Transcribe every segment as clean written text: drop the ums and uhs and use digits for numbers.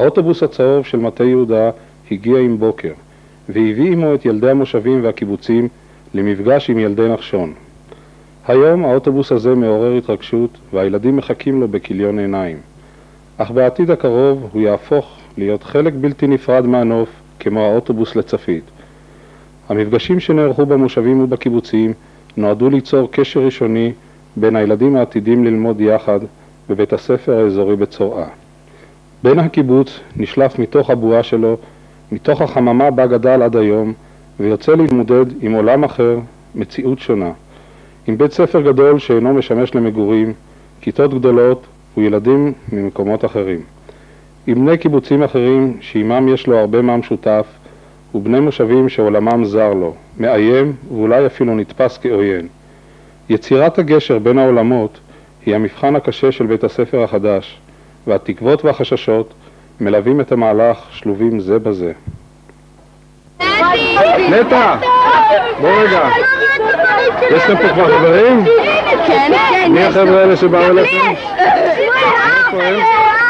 האוטובוס הצהוב של מטה יהודה הגיע עם בוקר, והביא עמו את ילדי המושבים והקיבוצים למפגש עם ילדי נחשון. היום האוטובוס הזה מעורר התרגשות, והילדים מחכים לו בכיליון עיניים. אך בעתיד הקרוב הוא יהפוך להיות חלק בלתי נפרד מהנוף, כמו האוטובוס לצפית. המפגשים שנערכו במושבים ובקיבוצים נועדו ליצור קשר ראשוני בין הילדים העתידים ללמוד יחד בבית הספר האזורי בצורעה. בן הקיבוץ נשלף מתוך הבועה שלו, מתוך החממה בה גדל עד היום, ויוצא להתמודד עם עולם אחר, מציאות שונה. עם בית ספר גדול שאינו משמש למגורים, כיתות גדולות וילדים ממקומות אחרים. עם בני קיבוצים אחרים שעימם יש לו הרבה מה משותף, ובני מושבים שעולמם זר לו, מאיים ואולי אפילו נתפס כאויין. יצירת הגשר בין העולמות היא המבחן הקשה של בית הספר החדש, והתקוות והחששות מלווים את המהלך שלובים זה בזה. נטע! בוא רגע. יש לכם פה כבר חברים? כן, כן. מי החבר'ה האלה שבאו אליכם? איפה הם?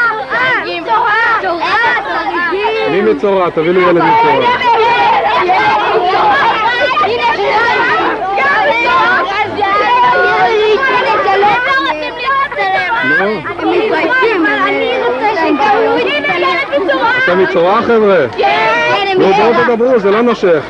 מי מצורע? תביא לי ילד מצורע. אתה מצורע חבר'ה? כן. נו בואו תדברו, זה לא נושך.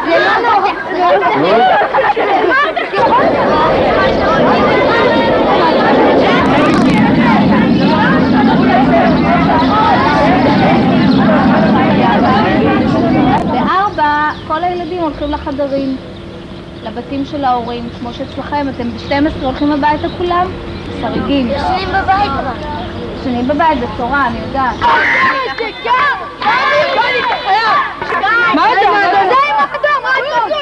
ב-4 כל הילדים הולכים לחדרים, לבתים של ההורים, כמו שאצלכם, אתם ב-12 הולכים הביתה כולם? שריגים. ישנים בבית כבר. ישנים בבית, בצורה, אני יודעת. מה אתה? זה עם האדום, מה אתה?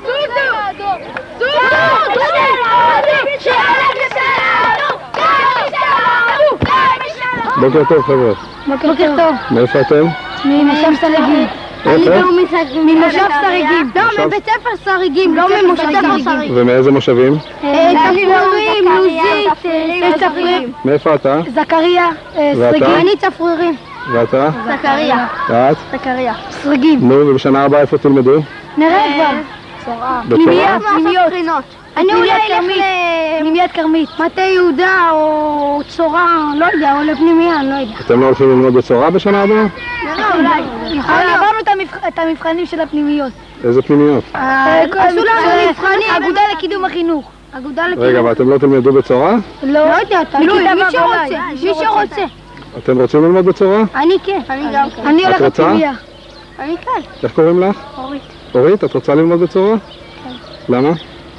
בוקר טוב חבר'ה. בוקר טוב. מאיפה אתם? ממושב שריגים. אני גם ממושב שריגים. לא, מבית ספר שריגים, לא ממושב שריגים. ומאיזה מושבים? צפרירים, לוזית, צפרירים. מאיפה אתה? זכריה, שריגים. אני צפרירים. ואתה? זכריה. ואת? זכריה. שריגים. נו, ובשנה הבאה איפה תלמדו? נראה כבר. בצורה? פנימיות. אני אולי אלך לפנימיית כרמית. מטה יהודה או צורה, לא יודע, או לפנימיה, אני לא יודע. אתם לא הולכים ללמוד בצורה בשנה הבאה? אולי. עברנו את המבחנים של הפנימיות. איזה פנימיות? עשו לנו מבחנים. אגודה לקידום החינוך. רגע, ואתם לא תלמדו בצורה? לא יודע, תלוי, מי שרוצה. אתם רוצים ללמוד בצורה? אני כן. אני גם כן. אני הולך לפנימיה. אני כן. איך קוראים לך? אורית. אורית, את רוצה ללמוד בצורה? כן. למה?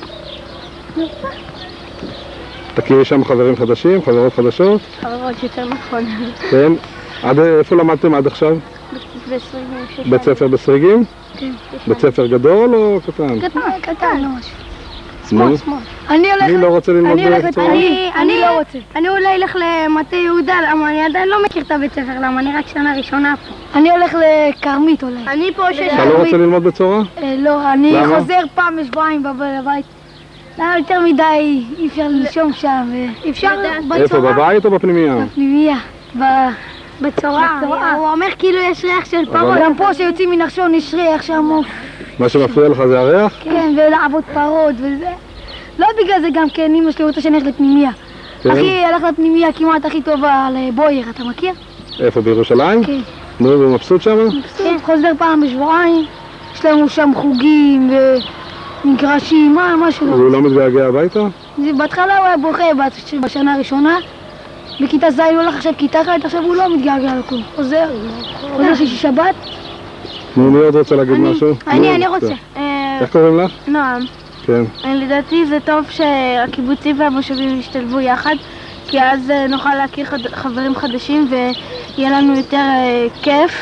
תכירי שם חברים חדשים, חברות חדשות? חברות יותר נכון. כן. איפה למדתם עד עכשיו? ב-26. בית ספר בסריגים? כן. בית ספר גדול או קטן? קטן, לא משהו. שמאל? מי לא רוצה ללמוד בצורה? אני לא רוצה. אני אולי אלך למטה יהודה, למה אני עדיין לא מכיר את הבית ספר, למה אני רק שנה ראשונה פה. אני הולך לכרמית אולי. אני פה אתה לא רוצה ללמוד בצורה? לא, אני חוזר פעם בשבועיים בבית. למה יותר מדי אי אפשר לנשום שם, אפשר בצורה. איפה, בבית או בפנימיה? בפנימיה, בצורה. הוא אומר כאילו יש ריח של פרות. גם פה שיוצאים מנחשון יש ריח שם. מה שמפריע לך זה הריח? כן, ולעבוד פרות וזה. לא בגלל זה גם כן, אמא שלי רוצה שאני הולך לפנימיה. אחי הלך לפנימיה כמעט הכי טובה לבויר, אתה מכיר? איפה, בירושלים? כן. נו, ומבסוט שם? מבסוט, חוזר פעם בשבועיים. יש לנו שם חוגים ומגרשים, משהו. והוא לא מתגעגע הביתה? בהתחלה הוא היה בוכה בשנה הראשונה. בכיתה ז' הוא הולך עכשיו כיתה אחת, עכשיו הוא לא מתגעגע לכלום. חוזר שישי שבת. נו, מי עוד רוצה להגיד משהו? אני רוצה. איך קוראים לך? נועם. כן. לדעתי זה טוב שהקיבוצים והמושבים ישתלבו יחד, כי אז נוכל להכיר חברים חדשים ויהיה לנו יותר כיף.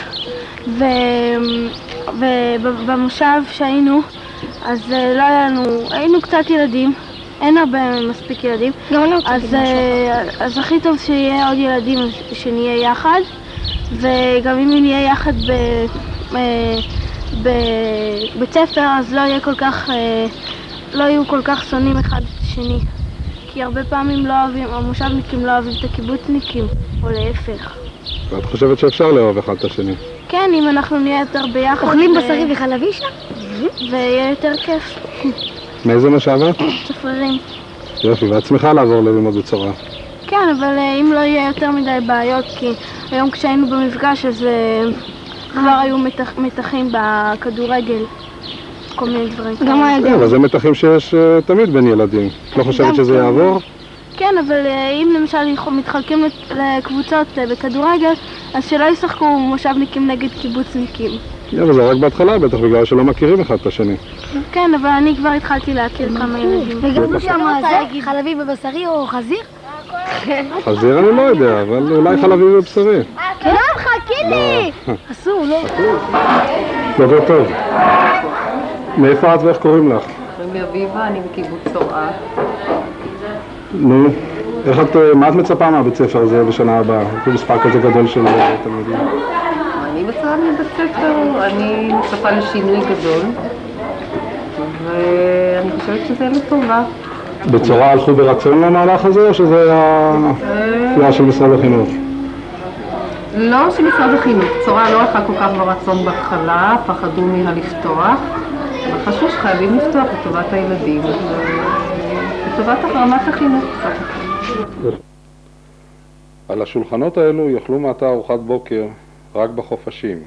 ובמושב שהיינו, אז לא היה לנו, היינו קצת ילדים, אין הרבה מספיק ילדים, אז הכי טוב שיהיה עוד ילדים שנהיה יחד, וגם אם נהיה יחד בבית ספר, אז לא יהיו כל כך שונאים אחד את השני, כי הרבה פעמים המושבניקים לא אוהבים את הקיבוצניקים, או להפך. ואת חושבת שאפשר לאהוב אחד את השני? כן, אם אנחנו נהיה יותר ביחד. אוכלים בשרי וחלבי שם? ויהיה יותר כיף. מאיזה מושב את? צפרירים. יופי, ואת שמחה לעבור ללמוד בצורה. כן, אבל אם לא יהיה יותר מדי בעיות, כי היום כשהיינו במפגש אז כבר היו מתחים בכדורגל, כל מיני דברים. גם היה כן, אבל זה מתחים שיש תמיד בין ילדים. את לא חושבת שזה יעבור? כן, אבל אם למשל מתחלקים לקבוצות בכדורגל, אז שלא ישחקו מושבניקים נגד קיבוצניקים. אבל זה רק בהתחלה, בטח בגלל שלא מכירים אחד את השני. כן, אבל אני כבר התחלתי להכיר כמה ילדים. וגם שם זה חלבי בבשרי או חזיר? חזיר אני לא יודע, אבל אולי חלבי ובשרי. כן, חכי לי! אסור, לא? בוקר טוב. מאיפה את ואיך קוראים לך? קוראים לי אביבה, אני בקיבוץ צורעה. נו, מה את מצפה מהבית ספר הזה בשנה הבאה? יש מספר כזה גדול של תלמידים. אני מצפה מבית ספר, אני מצפה לשינוי גדול, ואני חושבת שזה לטובה. בצורה הלכו ברצון למהלך הזה, או שזה היה של משרד החינוך? לא של משרד החינוך, צורה לא הלכה כל כך ברצון בהתחלה, פחדו מהלפתוח, אבל חשוב שחייבים לפתוח לטובת הילדים, לטובת רמת החינוך. על השולחנות האלו יאכלו מעתה ארוחת בוקר רק בחופשים.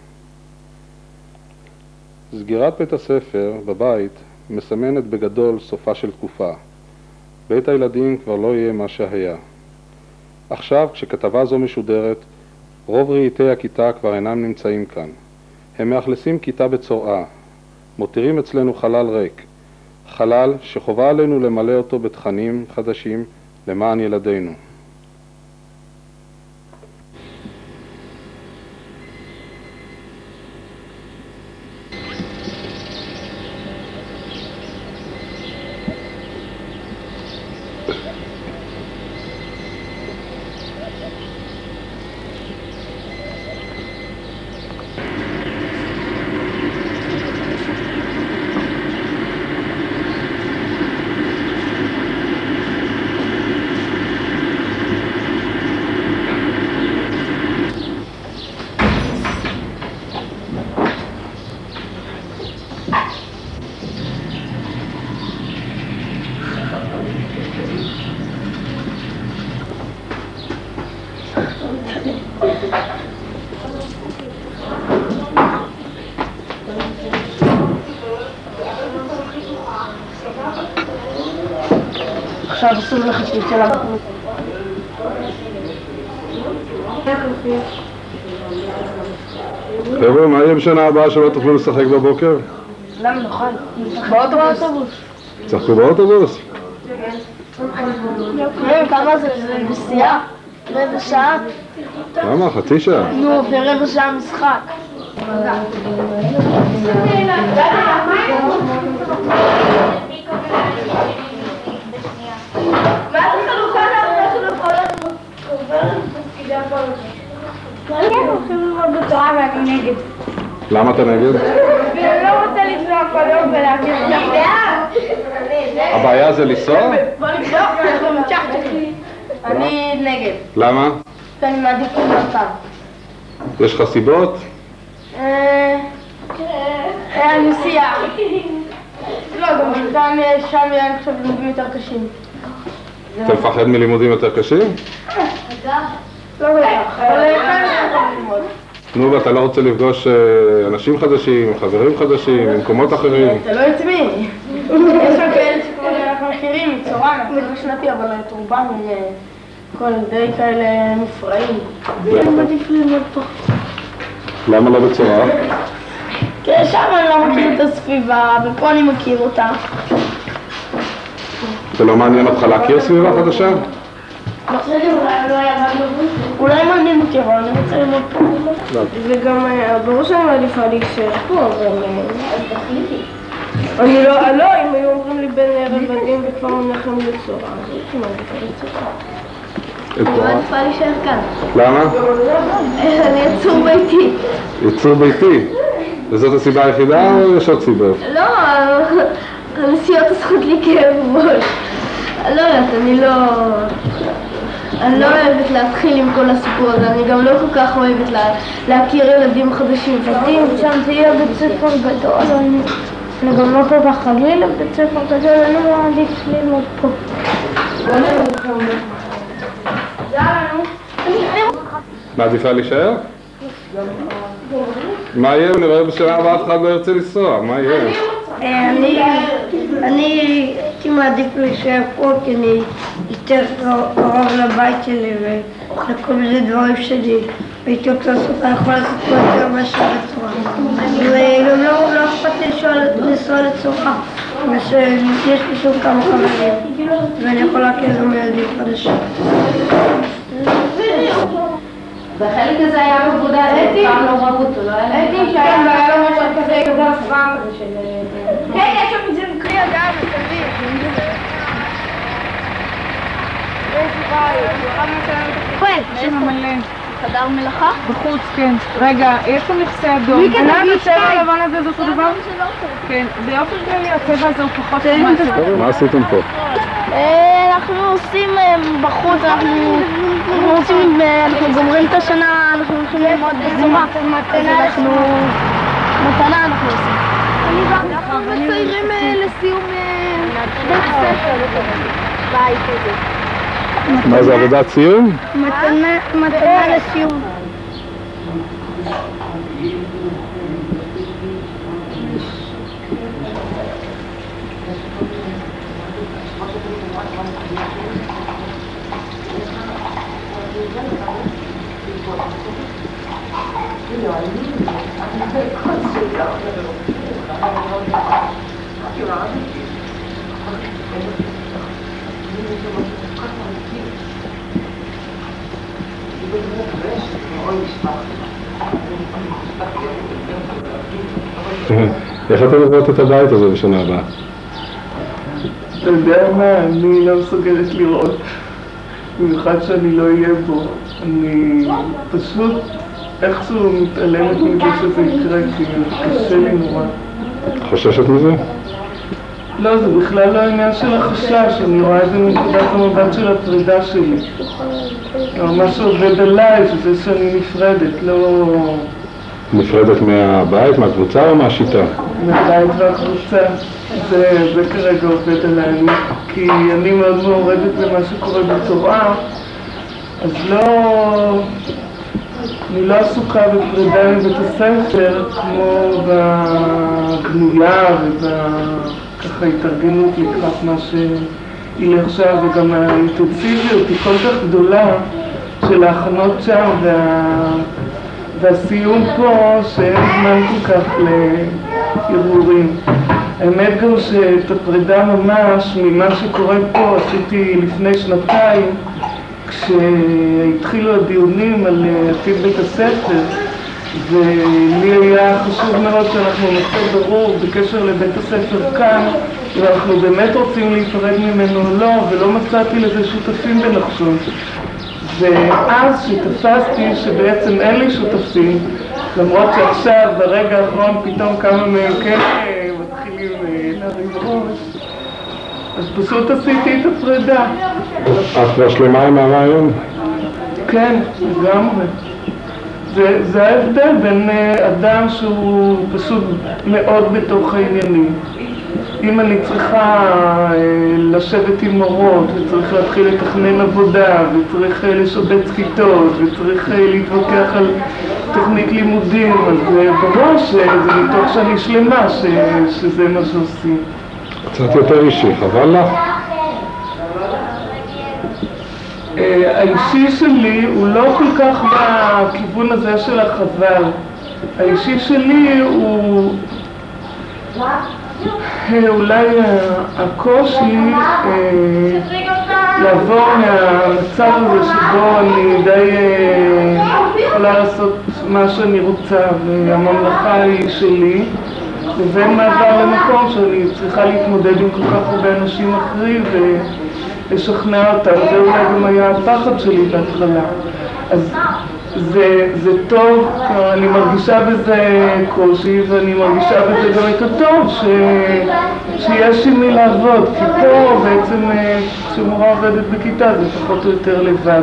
סגירת בית הספר בבית מסמנת בגדול סופה של תקופה. בית הילדים כבר לא יהיה מה שהיה. עכשיו, כשכתבה זו משודרת, רוב רהיטי הכיתה כבר אינם נמצאים כאן. הם מאכלסים כיתה בצורעה, מותירים אצלנו חלל ריק, חלל שחובה עלינו למלא אותו בתכנים חדשים למען ילדינו. עכשיו אסור לך שתצא לבחוץ. חבר'ה, מה יהיה בשנה הבאה שלא תוכלו לשחק בבוקר? למה נוכל? באוטובוס. תשחקו באוטובוס? כמה זה בסיעה? רבע שעה? למה? חצי שעה? נו, ורבע שעה משחק. מה את חלוקה לעבודה של הפועלות? כן, הולכים ללמוד בצורה ואני נגד. למה אתה נגד? אני לא רוצה לנסוע כל יום ולהכיר את זה. הבעיה זה לנסוע? בוא נבדוק, אנחנו מצ'חצ'חים. אני נגד. למה? כי אני מעדיף למרתב. יש לך סיבות? הנסיעה. לא, גם שם יהיה עכשיו לימודים יותר קשים. אתה מפחד מלימודים יותר קשים? לא בטח, אבל כאן ללמוד. נו, ואתה לא רוצה לפגוש אנשים חדשים, חברים חדשים, ממקומות אחרים? זה לא את מי. יש שם כאלה שכבר אנחנו מכירים, מצורע, אנחנו שנתי, אבל את רובם כל די כאלה מופרעים. אני מעדיף ללמוד פה. למה לא בצורה? כי שם אני לא מכיר את הסביבה, ופה אני מכיר אותה. זה לא מעניין אותך להכיר סביבה חדשה? אולי מעניין אותי, אבל אני רוצה ללמוד פה. וגם ברור שאני מעדיפה להישאר פה, אבל... אני לא, אם היו אומרים לי בין רבדים וכבר מנחם לצורה, אז הייתי מעדיפה לצורה. אני מעדיפה להישאר כאן. למה? אני יצור ביתי. יצור ביתי? וזאת הסיבה היחידה או יש עוד סיבות? לא, הנסיעות עושות לי כאב ראש. לא יודעת, אני לא... אני לא אוהבת להתחיל עם כל הסיפור הזה, אני גם לא כל כך אוהבת להכיר ילדים חדשים. אותי שם תהיה בית ספר גדול, אני גם לא כל כך רגיל לבית ספר גדול, אני מעדיף ללמוד פה. מעדיפה להישאר? מה יהיה? נראה בשנה הבאה אף אחד לא ירצה לנסוע, מה יהיה? אני הייתי מעדיף להישאר פה כי אני יותר קרוב לבית שלי ולכל מיני דברים שלי הייתי רוצה לעשות, אני יכול לעשות פה יותר מאשר לצורה. וגם לא אכפת לי לנסוע לצורה, יש לי שוב כמה חברים ואני יכול להכיר גם ילדים חדשים. בחלק הזה היה מבודד, פעם לא רב אותו, לא היה? הייתי שהיה והיה לו משהו כזה פעם כזה של... כן, יש שם איזה מקרי אדם, מסביב. יש שם מלא. חדר מלאכה? בחוץ, כן. רגע, יש פה נכסי אדום. הצבע הלבן הזה זה אותו דבר? כן. באופן כללי הצבע הזה הוא פחות חמאס. מה עשיתם פה? אנחנו עושים בחוץ, אנחנו גומרים את השנה, אנחנו הולכים ללמוד בזומה. מתנה אנחנו עושים. אנחנו מציירים לסיום בית ספר, בית הזה. מה זה עבודת סיום? מתנה לסיום. איך אתם עוברות את הבית הזה בשנה הבאה? אתה יודע מה, אני לא מסוגלת לראות, במיוחד שאני לא אהיה בו. אני פשוט איכשהו מתעלמת מזה שזה יקרה, כי קשה לי נורא. חוששת מזה? לא, זה בכלל לא העניין של החשש, אני רואה את זה מנקודת המבט של הפרידה שלי. מה שעובד עליי, שזה שאני נפרדת, לא... נפרדת מהבית, מהקבוצה או מהשיטה? מהבית והקבוצה. זה כרגע עובד עליי, כי אני מאוד מעורבת במה שקורה בתורה, אז אני לא עסוקה בפרידה מבית הספר כמו בגנויה וככה התארגנות לקראת מה שילך שם, וגם האינטנסיביות היא כל כך גדולה של ההכנות שם והסיום פה שאין זמן כל כך לערעורים. האמת גם שאת הפרידה ממש ממה שקורה פה עשיתי לפני שנתיים, כשהתחילו הדיונים על עתיד בית הספר, ולי היה חשוב מאוד שאנחנו נעשה ברור בקשר לבית הספר כאן, ואנחנו באמת רוצים להיפרד ממנו או לא, ולא מצאתי לזה שותפים בנחשון. ואז שתפסתי שבעצם אין לי שותפים, למרות שעכשיו ברגע האחרון פתאום כמה מהם כן מתחילים להרים ראש, אז פשוט עשיתי את הפרידה. את כבר שלמה עם הרעיון? כן, לגמרי. זה ההבדל בין אדם שהוא פשוט מאוד בתוך העניינים. אם אני צריכה לשבת עם מורות, וצריך להתחיל לתכנן עבודה, וצריך לשבץ כיתות, וצריך להתווכח על תוכנית לימודים, אז ברור שזה מתוך שאני שלמה שזה מה שעושים. קצת יותר אישי, חבל לך? האישי שלי הוא לא כל כך בכיוון הזה של החבל. האישי שלי הוא אולי הקושי לעבור מהמצב הזה שבו אני די יכולה לעשות מה שאני רוצה והממלכה היא שלי, לבין מעבר למקום שאני צריכה להתמודד עם כל כך הרבה אנשים אחרים ולשכנע אותם. זה אולי גם היה הפחד שלי בהתחלה. אז זה טוב, אני מרגישה בזה קושי ואני מרגישה בזה גם את הטוב שיש עם מי לעבוד, כי פה בעצם כשמורה עובדת בכיתה זה פחות או יותר לבד.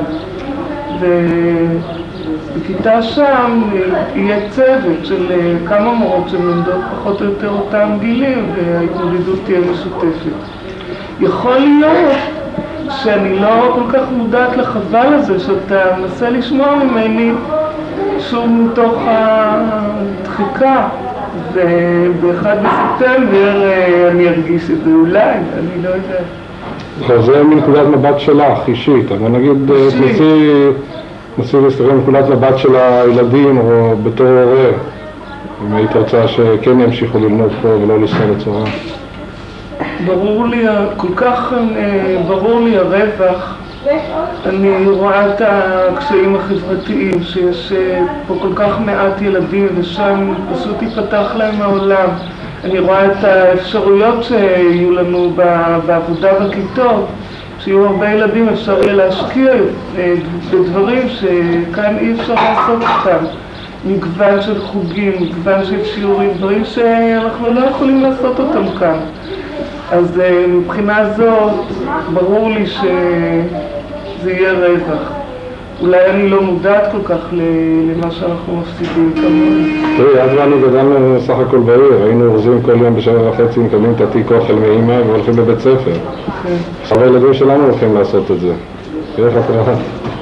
ובכיתה שם יהיה צוות של כמה מורות שמלמדות פחות או יותר אותם גילים וההתמודדות תהיה משותפת. יכול להיות שאני לא כל כך מודעת לחבל הזה שאתה מנסה לשמוע ממני שוב מתוך הדחיקה וב-1 בספטמבר אני ארגיש את זה אולי, אני לא יודעת. זה מנקודת מבט שלך, אישית, אבל נגיד נסי להסתכל מנקודת מבט של הילדים או בתור הורה, אם היית רוצה שכן ימשיכו ללמוד פה ולא לנסוע לצורה. ברור לי, כל כך ברור לי הרווח. אני רואה את הקשיים החברתיים שיש פה כל כך מעט ילדים ושם פשוט ייפתח להם העולם. אני רואה את האפשרויות שיהיו לנו בעבודה בכיתות, שיהיו הרבה ילדים אפשר יהיה להשקיע בדברים שכאן אי אפשר לעשות אותם. מגוון של חוגים, מגוון של שיעורים, דברים שאנחנו לא יכולים לעשות אותם כאן. אז מבחינה זאת ברור לי שזה יהיה רווח. אולי אני לא מודעת כל כך למה שאנחנו מפסידים כמובן. תראי, אז ואנו גדלנו סך הכל בעיר, היינו אורזים כל יום ב7:30, מקבלים את התיק אוכל מאמא והולכים לבית ספר. עכשיו הילדים שלנו הולכים לעשות את זה. איך את רואה?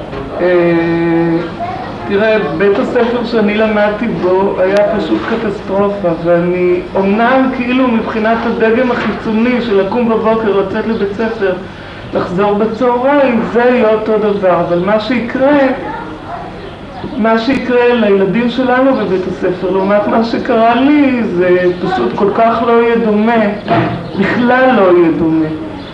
תראה, בית הספר שאני למדתי בו היה פשוט קטסטרופה, ואני אומנם כאילו מבחינת הדגם החיצוני של לקום בבוקר, לצאת לבית ספר, לחזור בצהריים, זה יהיה אותו דבר, אבל מה שיקרה לילדים שלנו בבית הספר, לעומת מה שקרה לי, זה פשוט כל כך לא יהיה דומה, בכלל לא יהיה דומה.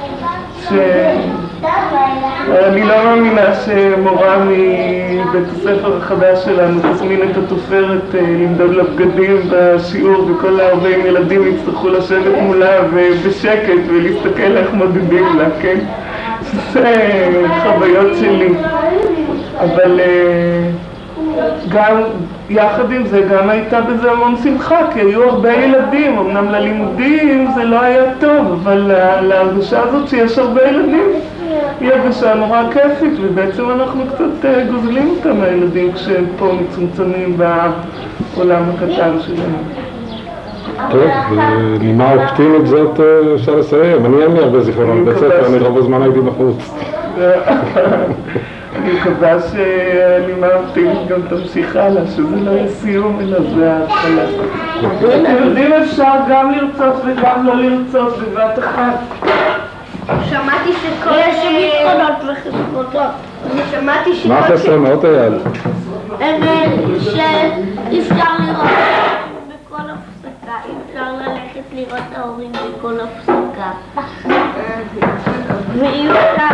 אני לא מאמינה שמורה מבית הספר החדש שלנו תזמין את התופרת למדוד לבגדים בשיעור וכל 40 ילדים יצטרכו לשבת מולה ובשקט ולהסתכל איך מודדים לה, כן? זה חוויות שלי. אבל גם יחד עם זה גם הייתה בזה המון שמחה, כי היו הרבה ילדים, אמנם ללימודים זה לא היה טוב, אבל להרגשה הזאת שיש הרבה ילדים היא הרגשה נורא כיפית, ובעצם אנחנו קצת גוזלים אותם הילדים כשהם פה מצומצמים בעולם הקטן שלהם. טוב, בנימה אופטימית זאת אפשר לסיים. אני אין לי הרבה זיכרונות בית ספר, אני רוב הזמן הייתי בחוץ. אני מקווה שהנימה האופטימית גם תמשיך הלאה, שזה לא יהיה סיום אלא זה ההתחלה. אתם יודעים, אפשר גם לרצות וגם לא לרצות בבת אחת. שמעתי שכל... יש ביטחונות וחסכונות. אני שמעתי שכל... מה חסר מאוד היד? שאי אפשר לראות בכל הפסקה, אי אפשר ללכת לראות את ההורים בכל הפסקה. ואי אפשר...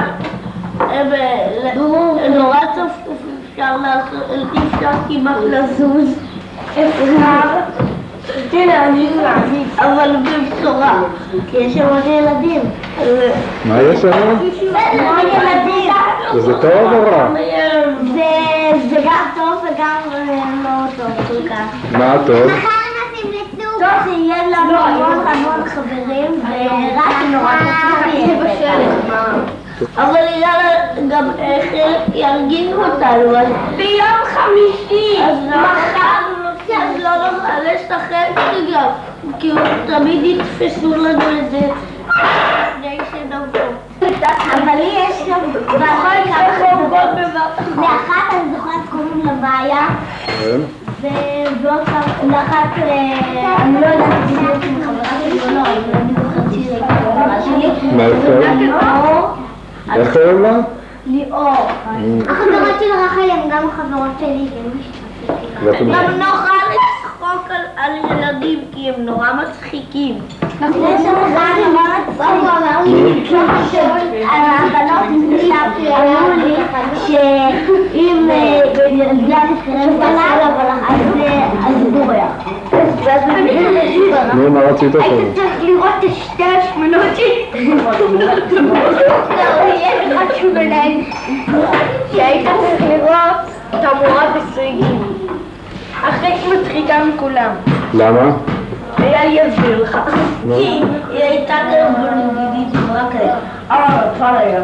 נורא צפוף, אי אפשר כמעט לזוז. אפשר... תראה, אני מעמיד, אבל בבשורה, כי יש שם עוד ילדים. מה יש שם? עוד ילדים. וזה טוב או רע? זה גם טוב וגם לא טוב כל כך. מה טוב? טוב, שיהיה לנו המון חברים ורק נורא חשוב. אבל גם איך ירגיזו אותנו, אז ביום חמישי, מחר אז לא נוכל לשחק גם, כי תמיד יתפסו לנו את זה לפני שנבוא. אבל לי יש גם בכל כמה חבורות לאחת אני זוכרת קוראים לבעיה ובעוד לאחת אני לא יודעת בדיוק עם חברה שלי או לא, אבל אני זוכרת שהיא חברה שלי. מה איפה? איך קוראים לה? ליאור. החברות של רחל הן גם החברות שלי. גם נורא לצחוק על ילדים כי הם נורא מצחיקים. יש שם אחד אמר לי הבנות אמרו לי שאם ילדה תתקרב עליו אז הוא בורח. נו, מה רצית עכשיו? הייתי צריך לראות את שתי השמנות שלי. יש לך שמניים שהיית צריך לראות את המורה בסגים. הכי מצחיקה מכולם. למה? אני אסביר לך. כי היא הייתה כאן בלוגידית, אמרה כאלה. נפל היה.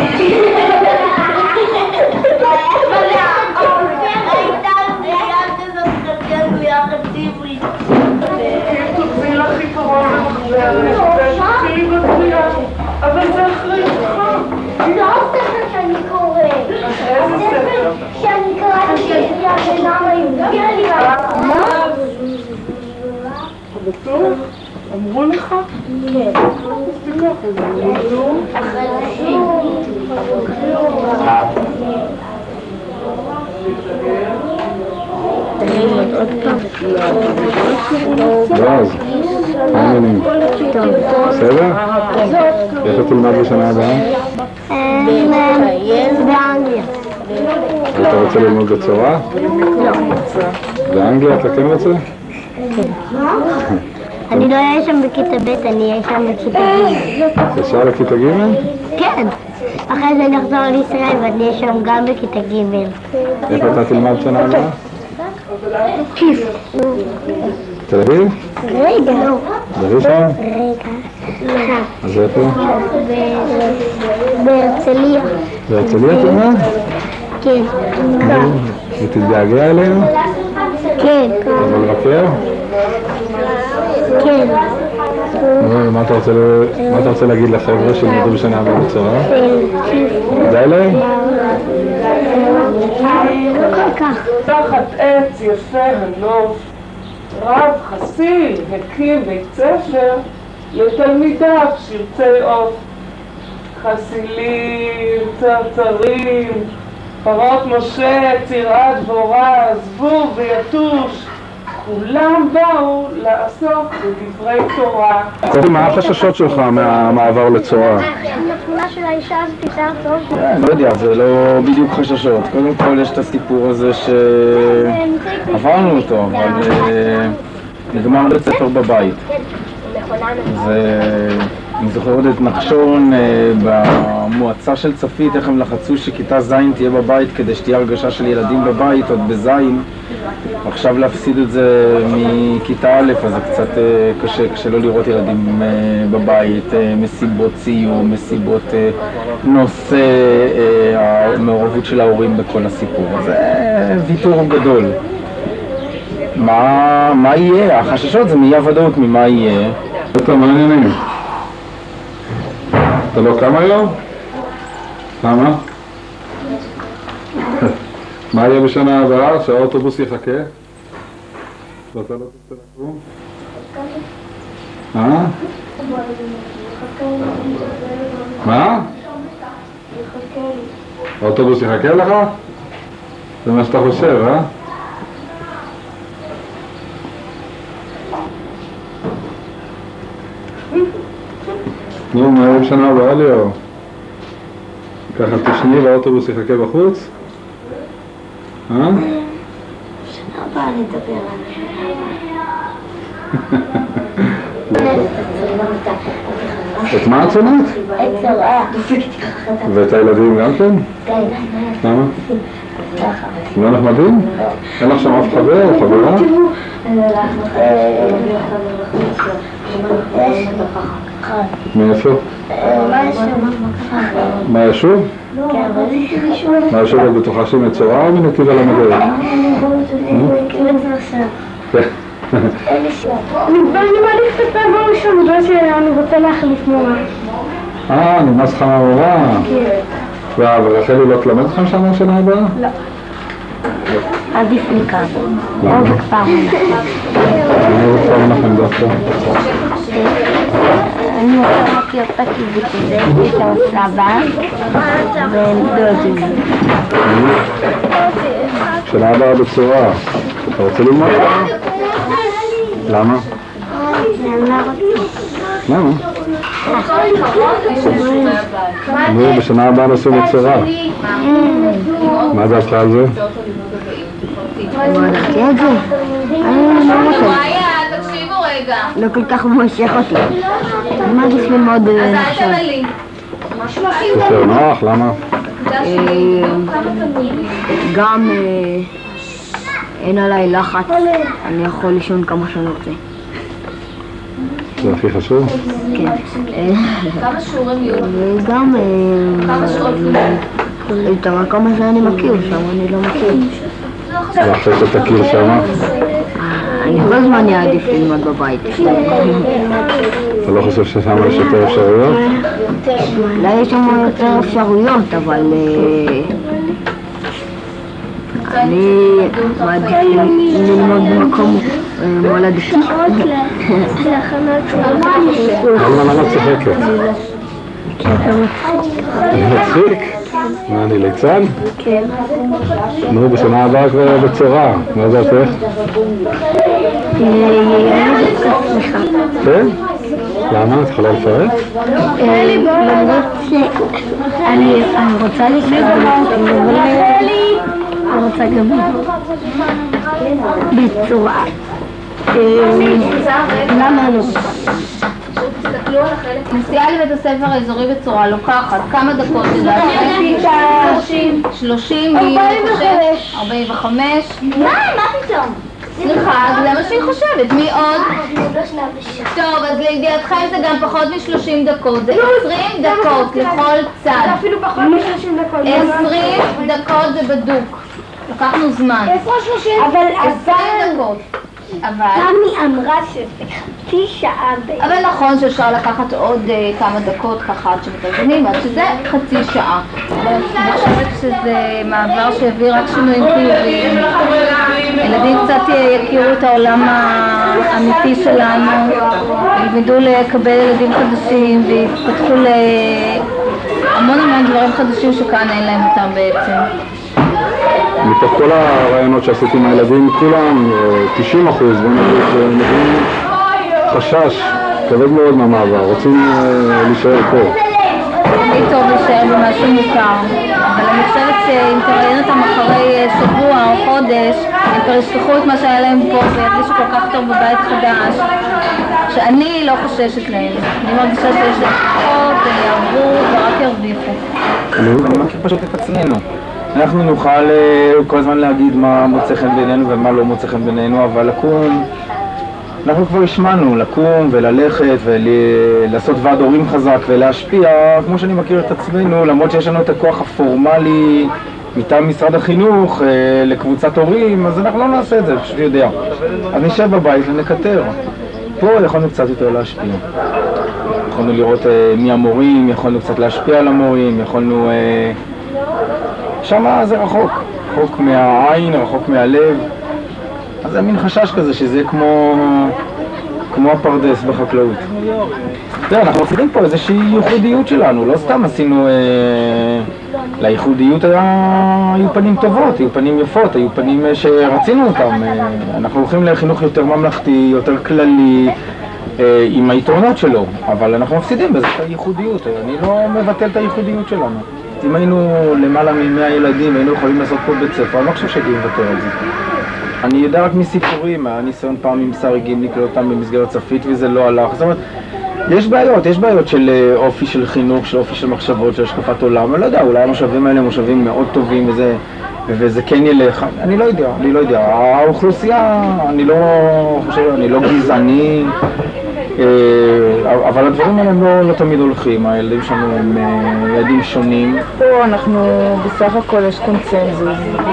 הייתה גבייה כזאת קטן, גבייה חציברית. תוציא לך חיפרון במחברת, ותתחילי בגבייה. אבל זה אחריתך. לא הספר שאני קוראת. איזה ספר? שאני קראתי בקריאה בינם היהודי. מה? בטוח? אמרו לך? כן. אז תיקח את זה. אז, מה העניינים? בסדר? איפה תלמד בשנה הבאה? באנגליה. אתה רוצה ללמוד בצורה? לא. באנגליה אתה כן רוצה? אני לא אהיה שם בכיתה ב', אני אהיה שם בכיתה ג'. ישר לכיתה ג'? כן. אחרי זה נחזור לישראל ואני אהיה שם גם בכיתה ג'. איפה אתה תלמד שנה הבאה? כיף. תל אביב? רגע. בראשון? רגע. אז איפה? בהרצליה. בהרצליה תלמד? כן. ותתגעגע אלינו? כן. אבל לבקר? כן. מה אתה רוצה להגיד לחבר'ה שילמדו בשנה הבאה בצורה? די להם? לא כל כך. תחת עץ יפה הנוף, רב חסיל הקים בית ספר לתלמידיו שרצי עוף. חסילים, צרצרים, פרות משה, צירת דבורה, זבוב ויתוש, כולם באו לעסוק בדברי תורה. קודם, מה החששות שלך מהמעבר לצורה? התמונה של האישה הזאת יותר טוב. אני לא יודע, זה לא בדיוק חששות. קודם כל יש את הסיפור הזה שעברנו אותו, אבל נגמר בית ספר בבית. אני זוכר עוד את נחשון במועצה של צפית, איך הם לחצו שכיתה ז' תהיה בבית כדי שתהיה הרגשה של ילדים בבית, עוד בז'. עכשיו להפסיד את זה מכיתה א', אז זה קצת קשה לא לראות ילדים בבית, מסיבות סיום, מסיבות נושא, המעורבות של ההורים בכל הסיפור. זה ויתור גדול. מה יהיה? החששות זה מאי ודאות ממה יהיה. אתה מה העניינים? אתה לא קם היום? למה? מה יהיה בשנה הבאה? שהאוטובוס יחכה? ואתה לא תצא לקום? מה? האוטובוס יחכה לך? זה מה שאתה חושב, אה? נו, מה יהיה בשנה הבאה ליאור? ככה תשני והאוטובוס יחכה בחוץ? שנה הבאה נדבר על את מה את שונאת? את זורע. ואת הילדים גם כן? כן. למה? הם לא נחמדים? אין לך שם אף חבר או חברה? מאיפה? מהיישוב? מהיישוב את בטוחה שהיא מצורע או מנתיב על המדעי? אני מעדיף את הפעם הראשון, בגלל שאני רוצה להחליף מורה. נמאס לך מהמורה? כן. ורחלי לא תלמד לכם שם בשנה הבאה? לא. עדיף לי כאן. או בכפר מנחם. אני בכפר מנחם דווקא. אני רוצה להכיר את הקיבוץ הזה, יש שם סבא והם דודים. שנה הבאה בצורה. אתה רוצה ללמוד? למה? למה? נו, בשנה הבאה נעשו בצורה. מה דעתך על זה? לא דעתי על זה? אני לא רוצה. תקשיבו רגע. לא כל כך מושך אותי. אני מעדיף ללמוד נחשון. יותר נוח, למה? גם אין עליי לחץ, אני יכול לישון כמה שאני רוצה. זה הכי חשוב? כן. כמה שיעורים יהיו? וגם כמה שאני מכיר, שם אני לא מכיר. ואחרי שתכיר שמה? אני כל הזמן אעדיף ללמוד בבית. אתה לא חושב ששם יש יותר אפשרויות? אולי יש שם יותר אפשרויות, אבל אני מעדיף ללמוד במקום מולדתי. למה צוחקת? מצחיק? מה, אני ליצן? כן. נו, בשנה הבאה כבר בצורה, מה דעתך? כן? למה? את יכולה לפרט? למרות שאני רוצה לקרוא, אבל אני רוצה גם בצורה. למה לא? נסיעה לבית הספר האזורי בצורה לוקחת כמה דקות? 30 45. מה פתאום? סליחה, זה מה שהיא חושבת. מי עוד? טוב, אז לידיעתכם זה גם פחות מ-30 דקות. זה 20 דקות לכל צד. זה אפילו פחות מ-30 דקות. 20 דקות זה בדוק. לקחנו זמן. איפה 30? אבל 20 דקות. אבל... תמי אמרה שזה חצי שעה בערך. אבל נכון שאפשר לקחת עוד כמה דקות ככה עד שמתארגנים, עד שזה חצי שעה. אני חושבת שזה מעבר שיביא רק שינויים חיוביים. ילדים קצת יכירו את העולם האמיתי שלנו, ילמדו לקבל ילדים חדשים ויתפתחו להמון דברים חדשים שכאן אין להם אותם בעצם. מתוך כל הרעיונות שעשיתי עם הילדים, כולם, 90%, מביאים חשש כבד מאוד מהמעבר, רוצים להישאר פה. לי טוב להישאר במשהו מוכר, אבל אני חושבת שאם תראיין אותם אחרי שבוע או חודש, הם כבר ישכחו את מה שהיה להם פה וירגישו כל כך טוב בבית חדש, שאני לא חוששת להם. אני מרגישה שיש לפחות, יעברו ורק ירוויחו. אני מכיר פשוט את עצמנו. אנחנו נוכל כל הזמן להגיד מה מוצא חן בינינו ומה לא מוצא חן בינינו, אבל לקום, אנחנו כבר השמענו, לקום וללכת ולעשות ועד הורים חזק ולהשפיע, כמו שאני מכיר את עצמנו, למרות שיש לנו את הכוח הפורמלי מטעם משרד החינוך לקבוצת הורים, אז אנחנו לא נעשה את זה, פשוט יודע. אז נשב בבית ונקטר. פה יכולנו קצת יותר להשפיע. יכולנו לראות מי המורים, יכולנו קצת להשפיע על המורים, יכולנו... שמה זה רחוק, רחוק מהעין, רחוק מהלב. אז זה מין חשש כזה שזה יהיה כמו הפרדס בחקלאות. אנחנו מפסידים פה איזושהי ייחודיות שלנו, לא סתם עשינו... לייחודיות היו פנים טובות, היו פנים יפות, היו פנים שרצינו אותם. אנחנו הולכים לחינוך יותר ממלכתי, יותר כללי, עם היתרונות שלו, אבל אנחנו מפסידים בזה את הייחודיות. אני לא מבטל את הייחודיות שלנו. אם היינו למעלה מ100 ילדים, היינו יכולים לעשות פה בית ספר, אני לא חושב שהייתי מוותר על זה. אני יודע רק מסיפורים, היה ניסיון פעם עם שר הגיעים לקלוט אותם במסגרת צפית וזה לא הלך. זאת אומרת, יש בעיות של אופי של חינוך, של אופי של מחשבות, של השקפת עולם. אני לא יודע, אולי המושבים האלה הם מושבים מאוד טובים וזה כן ילך. אני לא יודע. האוכלוסייה, אני לא גזעני, אבל הדברים האלה לא תמיד הולכים. הילדים שלנו הם ילדים שונים. פה אנחנו בסך הכל יש קונצנזוס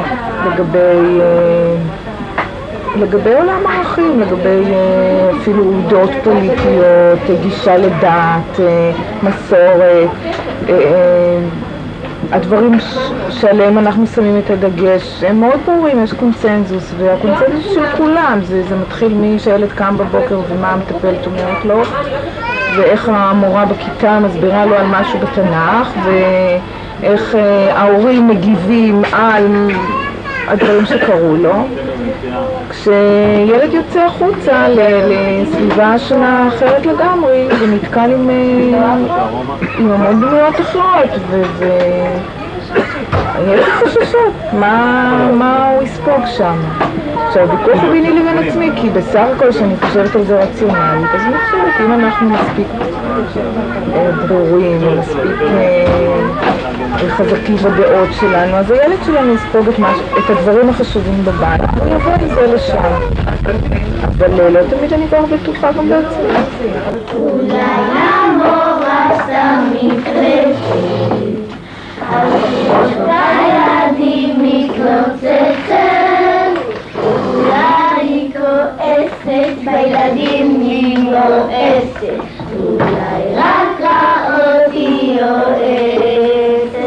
לגבי עולם הערכים, לגבי אפילו דעות פוליטיות, גישה לדת, מסורת, הדברים שעליהם אנחנו שמים את הדגש הם מאוד ברורים, יש קונצנזוס, והקונצנזוס של כולם, זה מתחיל מי שהילד קם בבוקר ומה המטפלת אומרת לו, ואיך המורה בכיתה מסבירה לו על משהו בתנ"ך, ואיך ההורים מגיבים על הדברים שקרו לו. כשילד יוצא החוצה לסביבה שונה אחרת לגמרי ונתקל עם המון דמויות אחרות ויש חששות מה הוא יספוג שם. עכשיו, ויכוח ביני לבין עצמי, כי בסך הכל שאני חושבת על זה רציונלית, אז אני חושבת אם אנחנו מספיק ברורים, מספיק חזקים בדעות שלנו, אז הילד שלנו יספוג את הדברים החשובים בבית, הוא יבוא עם זה לשם. אבל לא תמיד אני כבר בטוחה גם בעצמי. אולי המורה סתם מתרפת, על שלושת הילדים מתלוצצת, אולי היא כועסת, בילדים היא מואסת, אולי רק אותי אוהבת.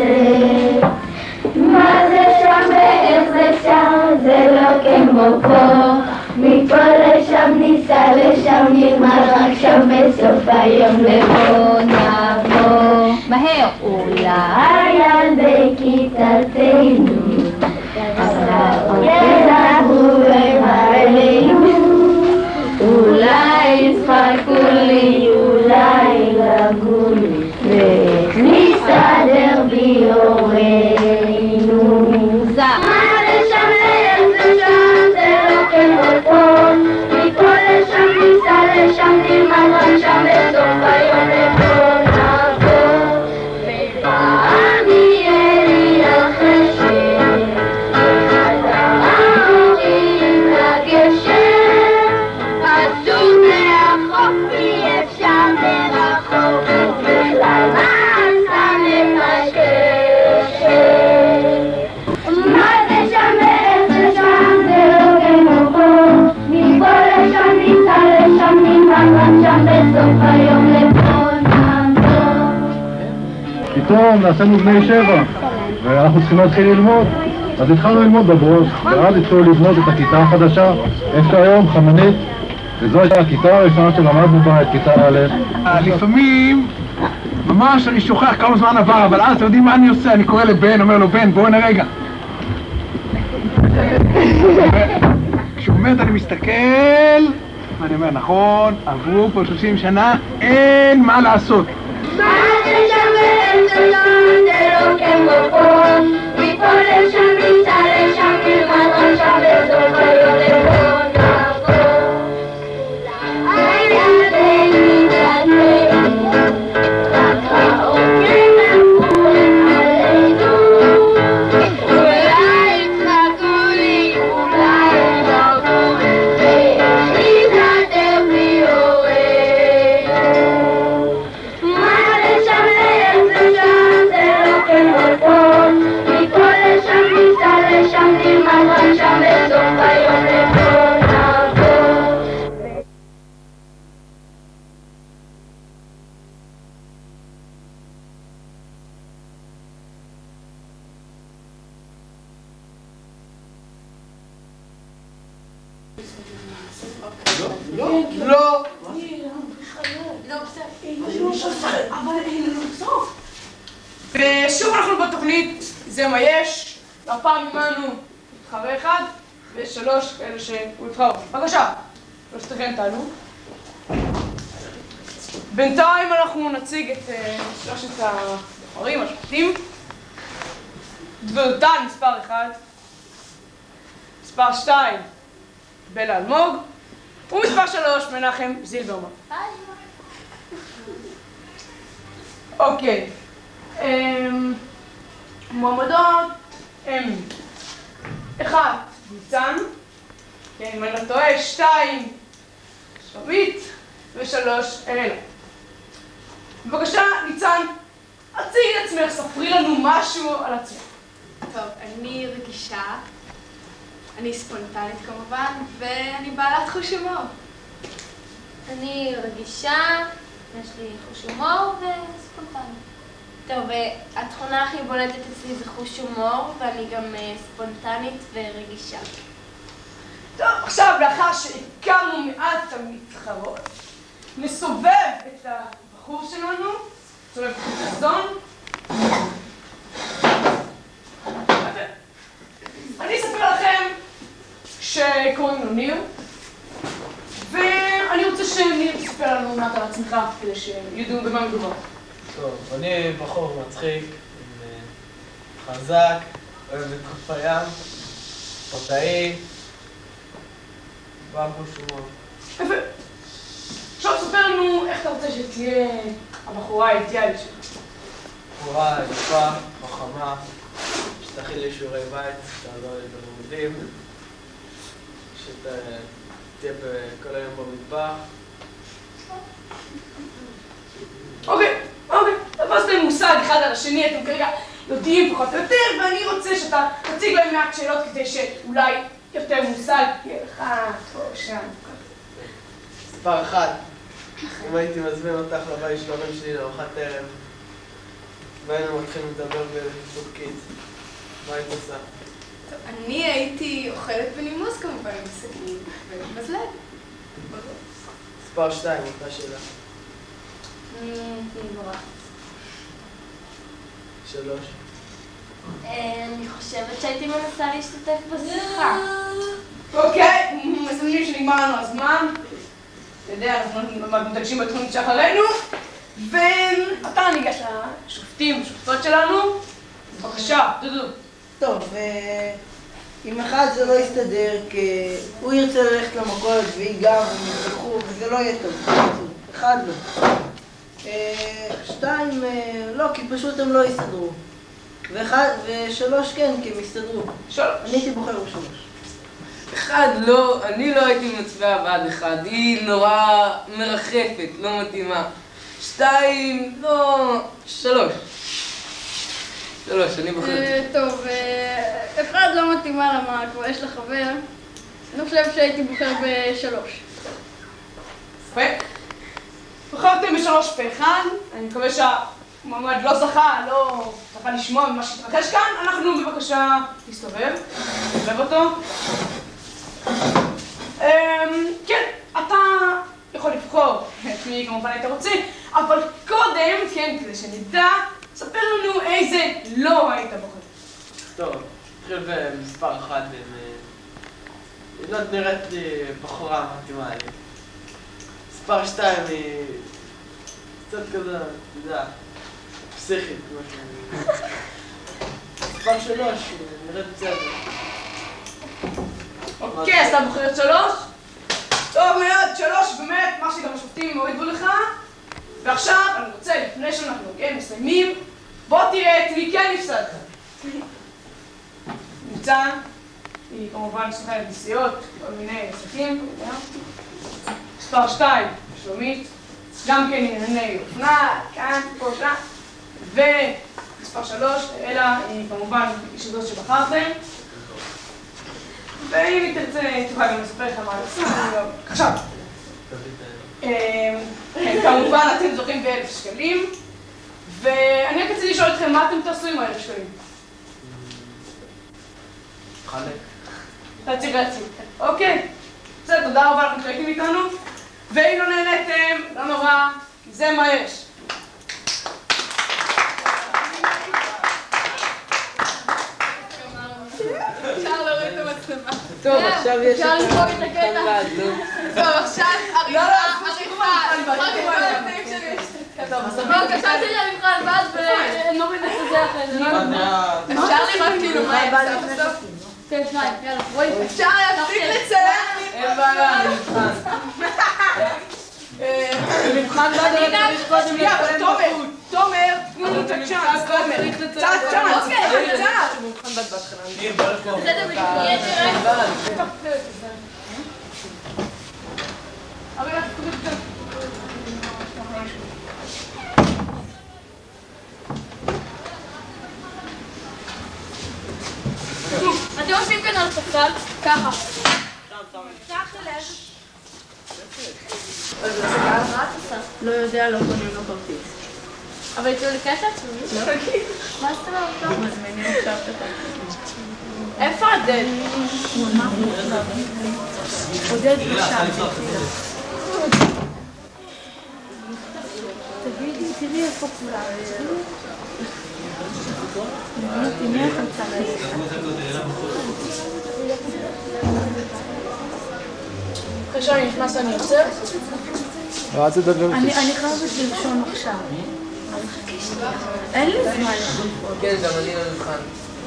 מה זה שם ואיך זה שם, זה לא כמו פה, מפה לשם ניסע לשם, נלמד רק שם בסוף היום לבוא נבוא מהר. אולי ילדי כיתתנו ידברו עלינו, אולי יצחקו לי, אולי ירגעו לי, ואיך נסתדר בלי הורינו. מה לשם ואיך זה שם, זה לא כמו פה, מפה לשם ניסע לשם, נלמד רק שם בסוף היום לבוא נבוא. ופעם יהיה לי החשב, בחדר ההורים לגשר, אסור לאכוף, אי אפשר לרחוק, בכלל מה עשה מקשקשת. מה זה שם ואיך זה שם, זה לא כמו פה, מפה לשם ניסע לשם, נלמד רק שם בסוף היום לבוא נבוא. פתאום נעשינו בני 7 ואנחנו צריכים להתחיל ללמוד, אז התחלנו ללמוד בברוש, ואז התחילו לבנות את הכיתה החדשה, יש היום חמנית, וזו הייתה הכיתה הראשונה שלמדנו בה את כיתה א'. לפעמים ממש אני שוכח כמה זמן עבר, אבל אז אתם יודעים מה אני עושה? אני קורא לבן, אומר לו, בן, בוא הנה רגע. כשהוא אומר, אני מסתכל, ואני אומר, נכון, עברו פה 30 שנה, אין מה לעשות. מה זה שם ואיך זה שם, זה לא כמו פה, מפה לשם ניסע לשם, נלמד רק שם בסוף היום לבוא נבוא. הילדי כיתתנו, רק האורים מבורים עלינו, אולי יצחקו לי, אולי ירגעו לי, ואיך נסתדר בלי הורינו. מה לשם ואיך זה שם, זה לא כמו פה, מפה לשם ניסע לשם, נלמד רק שם בסוף היום לבוא נבוא. לא! ושוב אנחנו בתוכנית זה מה יש, והפעם עמנו מתחרה אחד ושלוש כאלה שהוא התחרו. בבקשה, שלושתכם תעלו. בינתיים אנחנו נציג את שלושת הבוחרים, השופטים. דברתן מספר 1, מספר 2 בלה אלמוג, ומספר 3 מנחם זילברמן. אוקיי, מועמדות הם 1 ניצן, כן, אם אני לא טועה, 2 שרבית ו3 אראלה. בבקשה, ניצן, הציגי את עצמך, ספרי לנו משהו על עצמך. טוב, אני רגישה, אני ספונטנית כמובן, ואני בעלת חוש הומור. אני רגישה, יש לי חוש הומור וספונטנית. טוב, התכונה הכי בולטת אצלי זה חוש הומור, ואני גם ספונטנית ורגישה. טוב, עכשיו לאחר שהכרנו מעט המתחרות, נסובב את הבחור שלנו, נסובב את החזון. אני אספר לכם שקוראים לו ניר, ואני רוצה שניר תספר לנו מעט על עצמך, כדי שידעו במה מדובר. טוב, אני בחור מצחיק, חזק, אוהב את חוף הים, ספורטאי, בעל חוש הומור. יפה. עכשיו ספר לנו איך אתה רוצה שתהיה הבחורה האידיאלית שלך. בחורה יפה, חכמה, שתכין לי שיעורי בית, שתעזור לי בלימודים, שתהיה כל היום במטבח. אוקיי, תפסתם מושג אחד על השני, אתם כרגע יודעים פחות או יותר, ואני רוצה שאתה תציג להם מעט שאלות כדי שאולי יותר מושג יהיה לך פה שם. מספר 1, אם הייתי מזמין אותך לבית של ההורים שלי לארוחת ערב, והיינו מתחילים לדבר בטורקית, מה היית עושה? אני הייתי אוכלת בנימוס כמובן, עם סכין ומזלג. מספר 2, אותה שאלה. נברח. 3. אני חושבת שהייתי מנסה להשתתף בשיחה. אוקיי, מסתכלים שנגמר לנו הזמן. אתה יודע, אנחנו מתגשים בתכונית שאחרינו. ואתה ניגש לשופטים, שופטות שלנו. בבקשה, דודו. טוב, עם אחד זה לא יסתדר, כי הוא ירצה ללכת למכולת והיא גם, הם יצטרכו, וזה לא יהיה טוב. 1 לא. 2 לא, כי פשוט הם לא יסתדרו. ו3 כן, כי הם יסתדרו. 3. אני הייתי בוחר ב3. 1 לא, אני לא הייתי מצביע בעד 1, היא נורא מרחפת, לא מתאימה. 2, לא, 3. 3, אני בוחר. טוב, 1 לא מתאימה למה כבר יש לך חבר. אני חושב שהייתי בוחר ב3. יפה. בחרתם ב3 פה 1, אני מקווה שהמועמד לא זכה, לא זכה לשמוע ממה שהתרחש כאן. אנחנו בבקשה תסתובב, תסתובב אותו. כן, אתה יכול לבחור את מי כמובן היית רוצה, אבל קודם, כן, כדי שנדע, ספר לנו איזה לא היית בוחר. טוב, נתחיל במספר 1, היא לא נראית לי בחורה מתאימה לי. מספר 2 היא קצת כזה, אתה יודע, פסיכית, כמו שאני... מספר 3 היא נראית בסדר. אוקיי, אז אתה בוחר את 3? טוב מאוד, 3 באמת, מה שגם השופטים הורידו לך. ועכשיו אני רוצה, לפני שאנחנו מסיימים, בוא תראה את מי כן הפסדת. ניצן, היא כמובן שחקת נסיעות, כל מיני עסקים. מספר 2, שלומית, גם כן ענייני אופנה, כאן, פה, שם. ומספר 3, אלה היא כמובן אישותות שבחרתם. ואם היא תרצה, תוכל גם לספר לך מה לעשות. עכשיו, כמובן אתם זוכים ב1,000 שקלים, ואני רק רציתי לשאול אתכם מה אתם תעשו עם ה1,000 שקלים? חלק. רציתי. אוקיי, בסדר, תודה רבה לכם שהייתם איתנו, ואם לא נהניתם, לא נורא, כי זה מה יש. אפשר להוריד את המצלמה. טוב, עכשיו יש את אפשר למחוק את הקטע. טוב, עכשיו עריכה. בבקשה תראי המבחן בד ולא מנסה אחרי זה. אפשר לראות כאילו מה יצא בסוף? כן, 2, יאללה, רואי. אפשר להפסיק לצלם. אין בעיה, מבחן. מבחן בד אבל צריך קודם לצלם. תומר, תנו לנו את הצ'אנס, תומר. צ'אנס. אוקיי, צ'אנס. מבחן בד בהתחלה. בסדר, יהיה תראה. אתם עושים כאן על ספסל, ככה. לא יודע, לא קונים לו כרטיס. אבל יצאו לי כסף? לא. מה זאת אומרת? מזמינים עכשיו את הכרטיס. איפה עודד? עודד עכשיו. תראי איפה כולם. תראי איך נמצא אחרי שאני נכנס אני עושה? אל תדבר. אני חייבת לרשום עכשיו. אין לי זמן. כן, גם אני לא מבחן.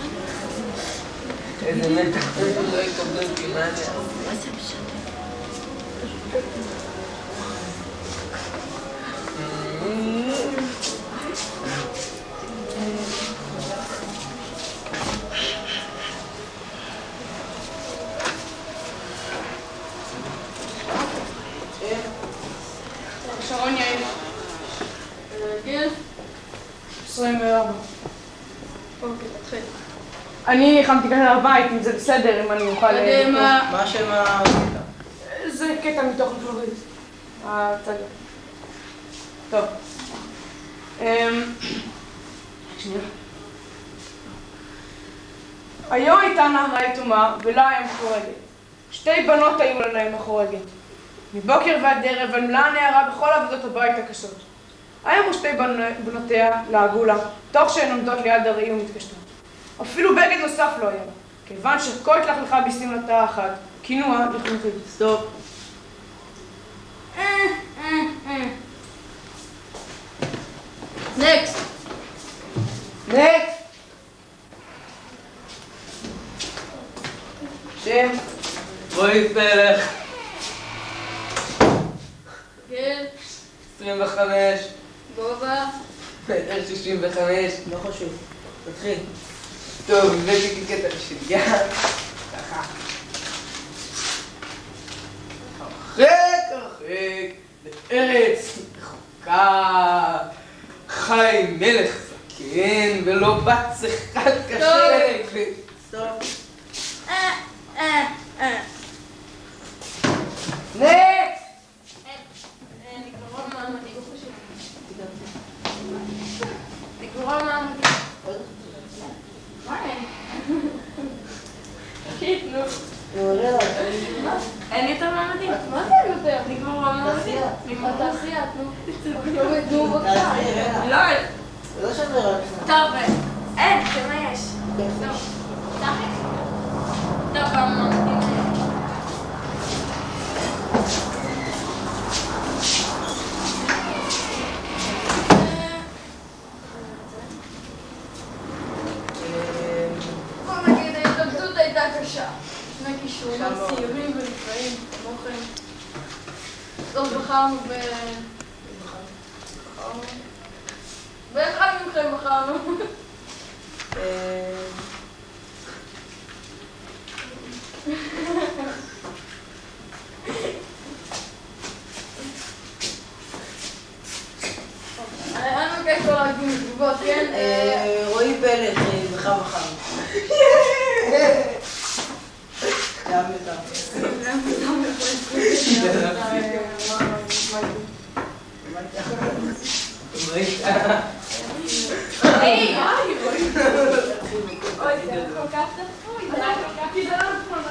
איזה מתח, לא יקבלו אותי, מה אני... גיל? 24. אוקיי, תתחיל. אני הכנתי קטע לבית, אם זה בסדר, אם אני אוכל... מה שם ה... זה קטע מתוך לפלורית. הצגה. טוב. שנייה. היום הייתה נערה יתומה ולה היה מחורגת. 2 בנות היו להם מחורגת. מבוקר ועד ערב עמלה הנערה בכל עבודות הבית הקשות. היום 2 בנותיה לעגו לה, תוך שהן עומדות ליד הראי ומתקשטות. אפילו בגד נוסף לא היה לה, כיוון שכל התלכלכה בשמלתה אחת, כינוה לחינוכית. סטופ. נקסט. נקסט. שם. רועי פלך. גיל. 25. גובה. 65. לא חשוב. תתחיל. טוב, הבאתי קטע בשביל ככה. הרחק, בארץ רחוקה, חי מלך זקן ולא בץ אחד קשה. סטופ. נקסט. נגמרה מעמדי. מה אין? נו. אין יותר מעמדים. מה זה אין יותר? נגמרה מעמדים. התעשייה, נו בבקשה. לא. זה לא שווה רק. טוב, אין, שמה יש? טוב, כמה מעמדים. שני כישורים צעירים ונפלאים, כמוכם. טוב, בחרנו באחד מכם בחרנו. אני מבקש לא להגיד מתגובות, כן? רועי פלך, זכה בחרנו. גם יותר. היי! אוי, זה כל כך תפוי, זה היה כל כך... כי זה לא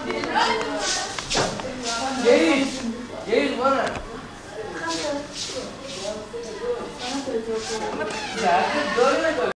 נכון, יאיר, בוא'נה. זה היה גדול לגדול.